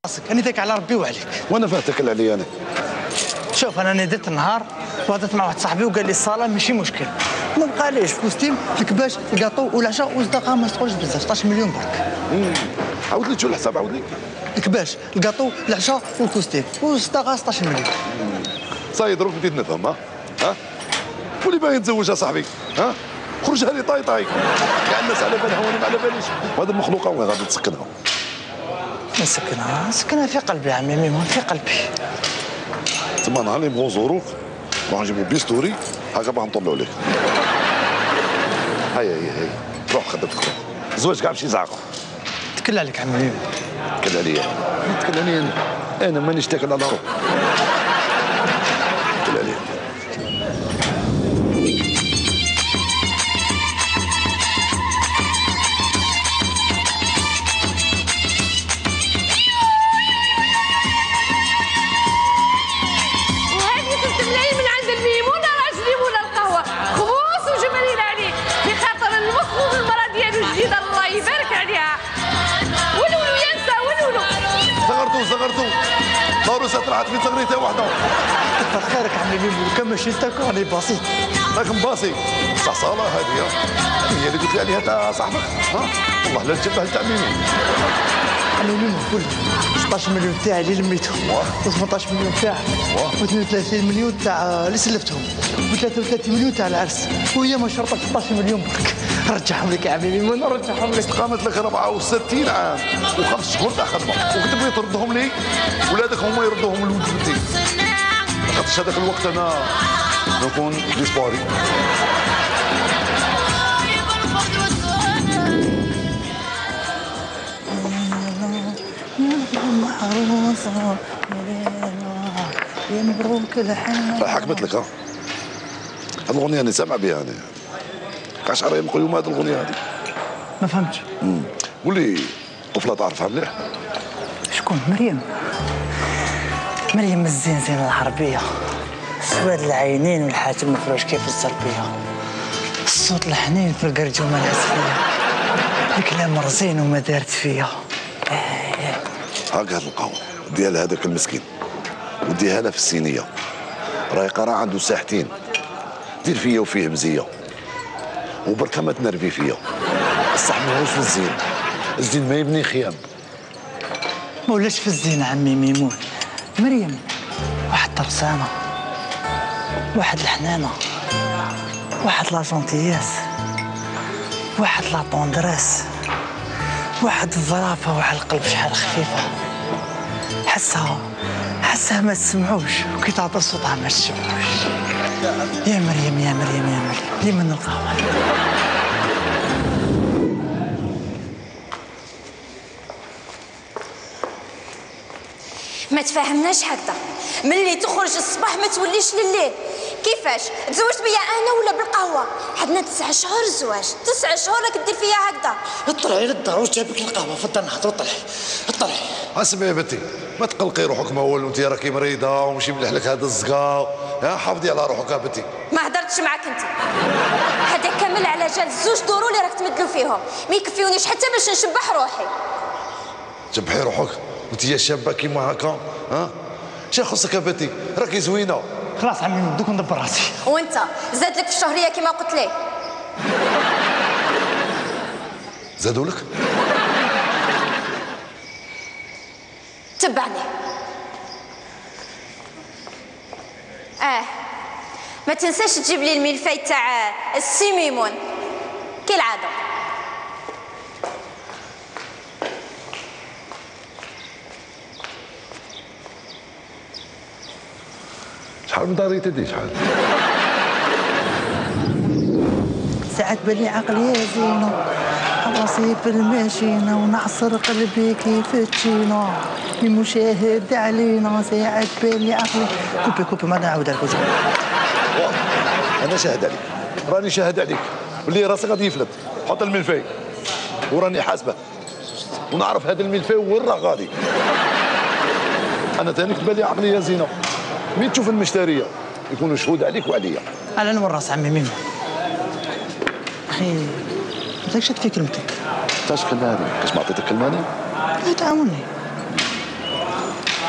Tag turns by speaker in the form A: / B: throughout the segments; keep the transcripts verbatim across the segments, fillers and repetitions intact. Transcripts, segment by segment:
A: راسك انا ذاك على ربي وعليك.
B: وانا فاه تاكل عليا انا.
A: شوف انا ناديت النهار وهضرت مع واحد صاحبي وقال لي الصاله ماشي مشكل، ما بقاليش كوستيم الكباش الكاطو والعشاء والصدقه ما تقولش بزاف ستة عشر مليون برك.
B: عاود لي تشوف الحساب عاود لي.
A: الكباش الكاطو العشاء والكوستيم والصدقه ستة عشر مليون.
B: صاي دروك بديت نفهم ها ها ولي باغي نتزوج اصاحبي ها خرجها لي طاي طاي كاع الناس على بالها وانا ما على باليش وهذه المخلوقه وين غادي تسكنها؟
A: نسكنها نسكنها في قلبي عمي ميمون في قلبي.
B: تما نهار اللي نبغوا نزوروك نروحو نجيبو بيستوري هكا باغا نطلعو عليك. هيا هيا هيا روح خدمتك روح الزواج كاع باش يزعقوا.
A: تكل عليك عمي ميمون.
B: تكل عليا تكل عليا انا انا مانيش تاكل على روحي. تكل عليا. صغرتو ضروسه طلعت في صغريتها وحده.
A: كثر خيرك عمي ميمون كان ماشي تاكل راني بسيط.
B: راك مباسي صح صاله هذه هي اللي قلت لي عليها تاع صاحبك ها والله لا تشبه تاع ميمون.
A: عمي ميمون كل ستة عشر مليون تاعي اللي لميتهم و18 مليون تاعك و32 مليون تاع اللي سلفتهم و33 مليون تاع العرس وهي ما شرطه ستة عشر مليون برك. رجعهم لك يا عمي ميمون نرجعهم لك.
B: قامت لك أربعة وستين عام وخمس شهور تاع خدمه وكنت تبغي تردهم لي ولادك هما يردوهم لولد بنتي. خاطرش هذاك الوقت انا نكون ديسباري.
A: يا مبروك الحال.
B: حكمت لك ها هذه الاغنيه انا سامع بها انا كاع شهر ينقلوا هذه الاغنيه هذه.
A: ما فهمتش.
B: قولي طفله تعرفها مليح؟
A: شكون؟ مريم. مريم الزنزانه العربيه سواد العينين والحاتم المفروش كيف الزربيه الصوت الحنين في القرجومه العسليه الكلام رزين وما دارت فيا.
B: هاك هاد القهوه ديال هذاك المسكين وديها لها في الصينيه راهي قرا عنده ساحتين دير فيا وفيه مزيه وبركه ما تنرفي فيا. الصح ماهوش في الزين الزين ما يبني خيام.
A: ما ولاش في الزين عمي ميمون. مريم واحد طرسانه واحد الحنانه واحد لا جونتياس واحد لا طوندريس واحد الظرافه واحد القلب شحال خفيفه. حسها حسها ما تسمعوش وكي تعطي صوتها ما تسمعوش. يا مريم يا مريم يا مريم لي من القهوه.
C: ما تفاهمناش هكذا ملي تخرج الصباح ما توليش لليل. كيفاش تزوجت بيا انا ولا بالقهوه؟ عندنا تسع شهور الزواج تسع شهور راك دير فيا هكذا.
A: اطلعي للدار واش جابك القهوه في الدار نهضروا. طلعي اطلعي.
B: اسمعي يا بنتي ما تقلقي روحك ما والو انت راكي مريضه ومشي مليح لك هذا الزقا يا حافظي على روحك يا بنتي.
C: ما هدرتش معاك انت هذا كامل على جال زوج دورو اللي راك تمدلو فيهم ما يكفيونيش حتى باش نشبح روحي.
B: جبحي روحك انت يا شابه كيما هكا ها شنو خصك يا بنتي راكي زوينه.
A: خلاص عمي دوك ندبر راسي.
C: وانت زاد لك في الشهريه كيما قلت لي.
B: زادوا لك؟
C: تبعني. اه ما تنساش تجيب لي الملفاي تاع السي ميمون كالعاده.
B: شحال من داري تدي شحال؟
A: ساعات بالي عقلي يا زينو راسي في الماشينة ونعصر قلبي كيف التشينة المشاهد علينا. ساعات بالي عقلي كوبي كوبي ما نعاود لك.
B: انا شاهد عليك راني شاهد عليك واللي راسك غادي يفلت. حط الملفاي وراني حاسبه ونعرف هذا الملفاي وين راه غادي. انا ثاني كتبان لي عقلي يا زينه مين تشوف المشتريه يكونوا شهود عليك وعليا.
A: على نور راس عمي ميمون. اخي ما تكش تكفي كلمتك.
B: تاش كلماني كاش ما عطيتك كلماني؟
A: لا تعاوني.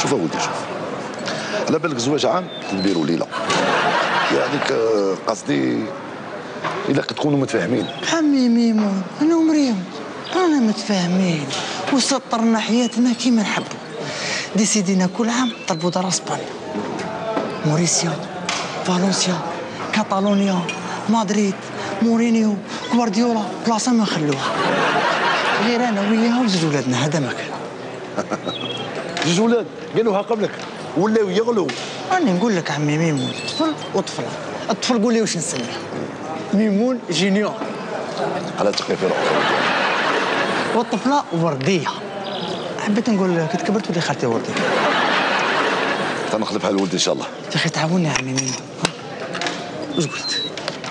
B: شوف اولدي شوف، على بالك زواج عام تدبيروا ليله، يعني قصدي الا كتكونوا متفاهمين.
A: عمي ميمون انا ومريم رانا متفاهمين وسطرنا حياتنا كيما نحبوا. ديسيدينا كل عام طلبوا دار اسبانيا، موريسيا، فالنسيا، كاتالونيا، مدريد، مورينيو، غوارديولا، بلاصه ما نخلوها غير انا وياها وزوج ولادنا. هذا ما كان.
B: جوج ولاد قالوها قبلك ولاو يغلوا.
A: راني نقول لك عمي ميمون طفل وطفله. الطفل قول لي واش نسميه؟ ميمون جينيور
B: على تقي في روحك.
A: والطفله ورديه. حبيت نقول كي كبرت ولي خالتي ورديه.
B: تنخلفها لولدي ان شاء الله.
A: يا اخي تعاوني يا عمي ميمون. واش قلت؟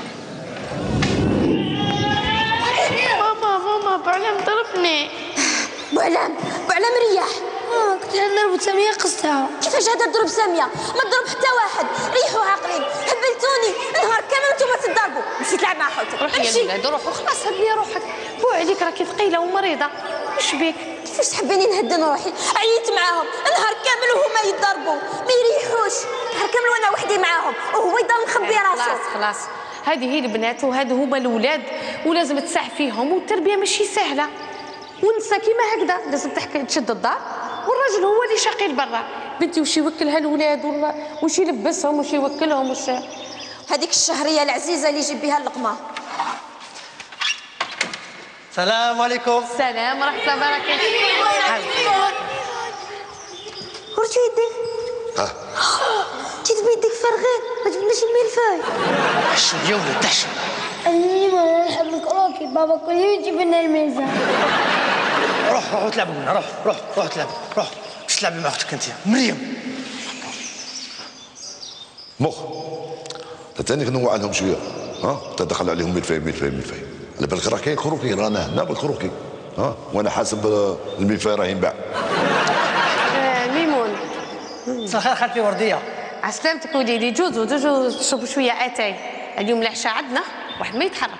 D: ماما ماما بعلام ضربني.
C: بعلام بعلام رياح.
D: اه كنت نضرب سامية قصتها.
C: كيفاش هذا ضرب ساميه؟ ما ضرب حتى واحد. ريحوا عاقلين. هبلتوني نهار كامل وانتم تضربوا. مشي تلعب مع خوتك.
D: روحي يا ولاد روحوا خلاص هدي روحك. بو عليك راكي ثقيله ومريضه. واش بيك؟
C: كيفاش تحبيني نهدن روحي؟ عييت معاهم نهار كامل وهما يضربوا ما يريحوش. نهار كامل وانا وحدي معاهم وهو يضل مخبي راسو.
D: خلاص خلاص هذه هي البنات وهذو هما الاولاد ولازم تساع فيهم والتربيه ماشي سهله. والنساء كيما هكذا لازم تحكي تشد الدار والراجل هو اللي شاقي برا. بنتي وش يوكلها الاولاد ولا وش يلبسهم وش يوكلهم وش.
C: هذيك الشهريه العزيزه اللي يجيب بها اللقمه.
A: السلام عليكم.
D: السلام ورحمه الله وبركاته.
C: ورتي يديك؟
B: ها
C: جيت بيديك فارغين ما جبناش الملفاي.
A: حشم يا ولد حشم.
D: أني ما نحب الكروكي بابا كل يوم يجيب لنا الميزان.
A: روح روح تلعبوا منها. روح روح روح تلعب. روح باش تلعبي مع اختك انت مريم.
B: مخ تاني نوع عنهم شويه. ها تدخل عليهم ملفاي ملفاي ملفاي. على بالك راه كاين كروكي رانا هنا بالكروكي. ها وانا حاسب الملفاي راه ينباع.
D: ميمون
A: مساء الخير خالتي ورديه.
D: عسلامتك وليدي. جوزوا جوزوا تشربوا شويه اتاي. اليوم العشاء عندنا واحد ما يتحرك.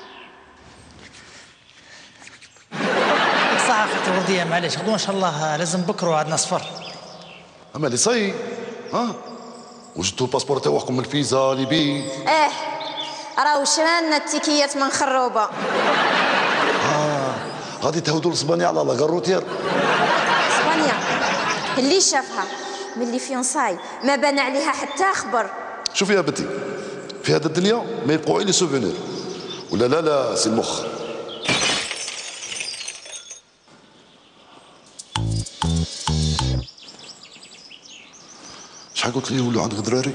A: صح خالتي ورديه معليش غدوه ان شاء الله لازم بكره عندنا سفر.
B: اما اللي صاي ها وجدتوا الباسبور تاعكم الفيزا ليبي.
C: اه راهو شرانا التيكيات من خروبه.
B: اه غادي تهودوا لاسبانيا على لاكاروتير.
C: اسبانيا اللي شافها ملي فيونساي ما بان عليها حتى خبر.
B: شوفي يا بنتي في هذه الدنيا ما يبقوا لي سوفونير ولا لا لا سي المخ. شحال قلت لي يولوا عندك دراري؟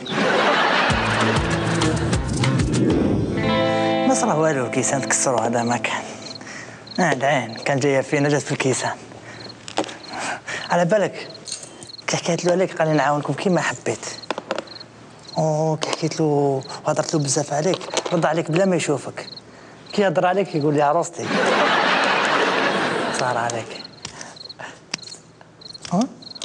A: ما صرا والو الكيسان تكسروا هذا ما كان. اه العين كان جايه فينا جات في الكيسان. على بالك كي حكيت له عليك قال لي نعاونكم كيما حبيت. او كي حكيت له وهضرت له بزاف عليك رد عليك بلا ما يشوفك. كي يهضر عليك يقول لي عروستي. صار عليك. ها؟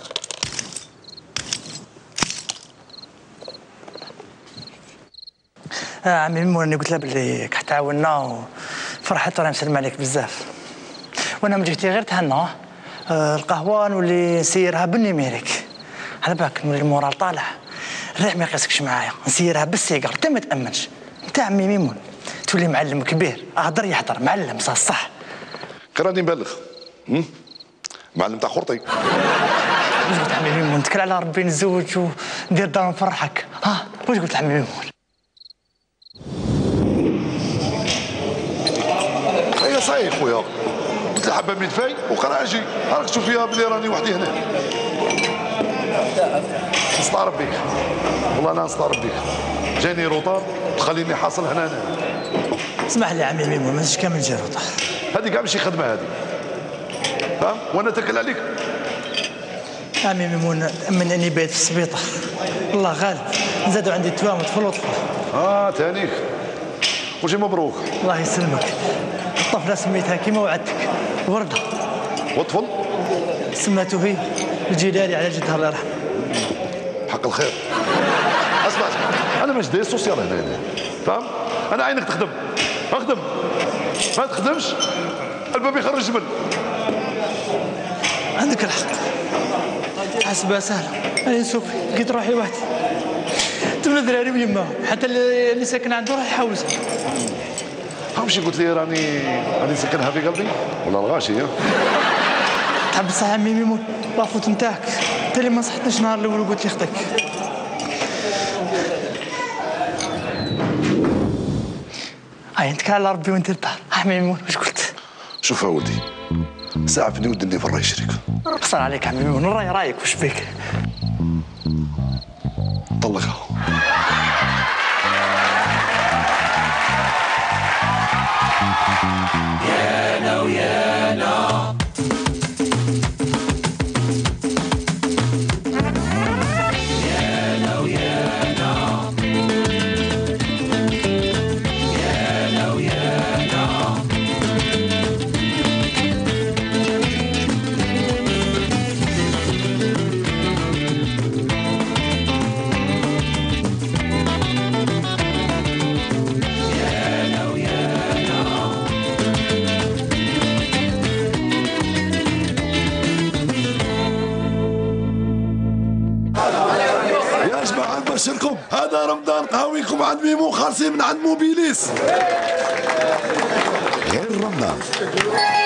A: آه عمي ميمون قلت له بلي كتعاوننا وفرحت وراه نسلم عليك بزاف. وانا من جهتي غير تهنى. آه القهوه نولي نسيرها بالنيميريك. على بالك نولي المورال طالع. الريح ما يقيسكش معايا نسيرها بالسيجار انت ما تامنش. انت عمي ميمون تولي معلم كبير اهضر يحضر معلم صح صح.
B: كراني نبلغ معلم تاع خرطي.
A: واش قلت عمي ميمون نتكل على ربي نتزوج وندير دار نفرحك. ها واش قلت عمي ميمون؟
B: ايوا صاي خويا قلت لي حبه ملفاي وقرا اجي راك تشوف فيها بلي راني وحدي هنا. نستعرب بك والله انا نستعرب بك. جاني روطار تخليني حاصل هنا أنا.
A: اسمح لي عمي ميمون مازالش كامل جا روطار.
B: هذه كاع ماشي خدمه هذه فاهم وانا تكل عليك.
A: عمي ميمون من اني بايت في السبيطار والله غالب نزادوا عندي توام طفل وطفل.
B: اه تانيك وجي مبروك.
A: الله يسلمك. الطفله سميتها كيما وعدتك ورده.
B: وطفل
A: سماته هي الجلالي على جدها الله يرحمه.
B: حق الخير. اسمع انا مش داير سوسيال هنا هنا فاهم. انا عينك تخدم اخدم ما تخدمش الباب يخرج جبل.
A: عندك الحق حاسبها سهله. اي صوفي لقيت روحي وحدي، ثمن دراري ويماهم، حتى اللي ساكن عنده راح يحوزها.
B: همشي قلت لي راني راني ساكنها في قلبي ولا الغاشي؟
A: تحب صح عمي ميمون لافوت نتاعك، انت اللي ما نصحتنيش النهار الاول وقلت لي خطيك. هاي انت كان على ربي وانت الدار. عمي ميمون واش قلت؟
B: شوف يا ولدي، ساعفني ودي اللي برا يشريك.
A: قصر عليك عمي ميمون، راي رايك واش بيك؟
B: طلقها.
E: يانا ويانا يانا ويانا يانا ويانا
B: بشركم هذا رمضان قهويكم عند ميمون خالصين من عند موبيليس. غير رمضان